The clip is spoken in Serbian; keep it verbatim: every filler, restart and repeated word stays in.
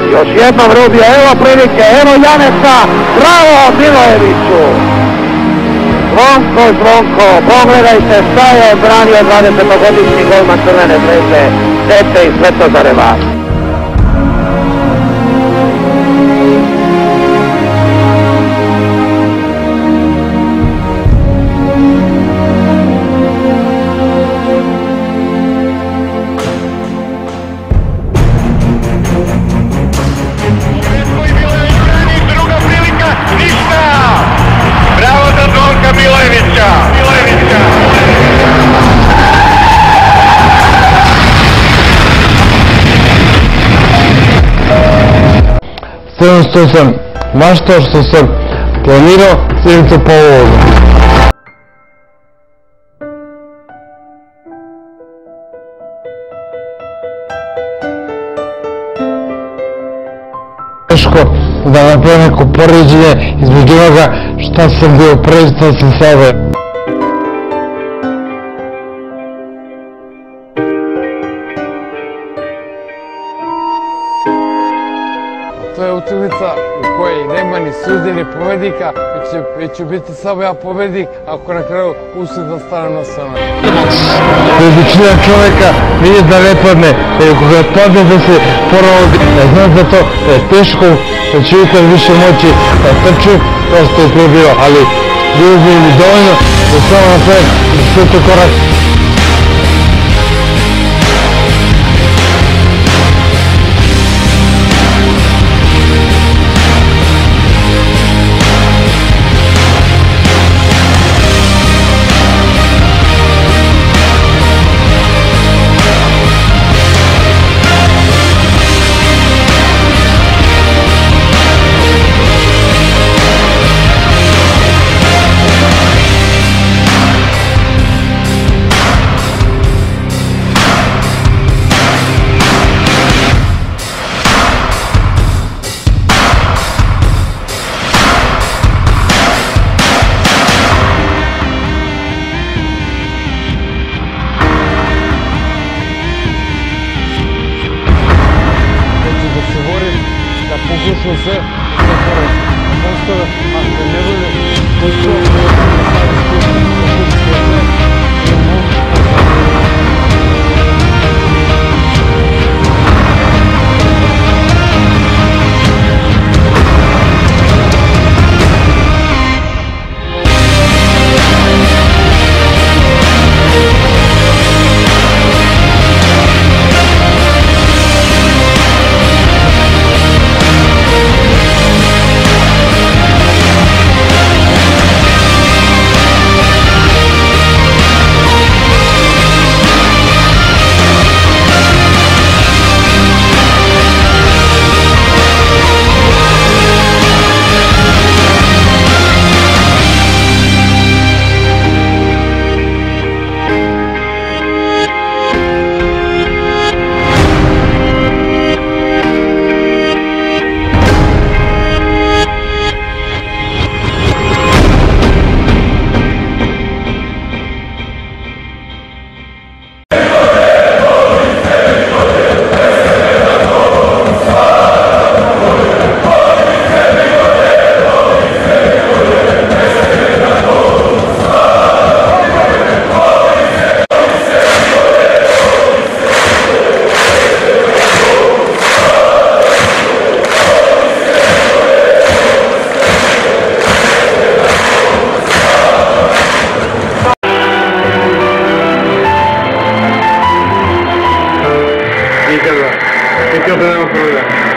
Još jednom Rudija, evo prilike, evo Janesa, bravo Milojeviću! Zvonko, Zvonko, pogledajte šta je branio dvadesetogodišnji golman Crvene Zvezde, Tete i Svetozar Revac. Sve što sam maštao, što sam planirao, sve to po ovoga. Teško da napravim neko poređenje između onoga šta sam bio pre, šta sam sada. To je utakmica u kojoj nema ni sudije ni pobednika, već ću biti samo ja pobednik ako na kraju uspem da stanem na stranu. Većina čoveka nije da ne padne, jer ako ga padne da se ponovo, ja znam da to je teško, da će ikad više moći da trču, kao što je prije bilo, ali ljudi mi dovoljno da samo napravim sve to korak. Pokušao sve, da pored postave, ako ne bude, to ću staviti Никогда. Никогда не управляю.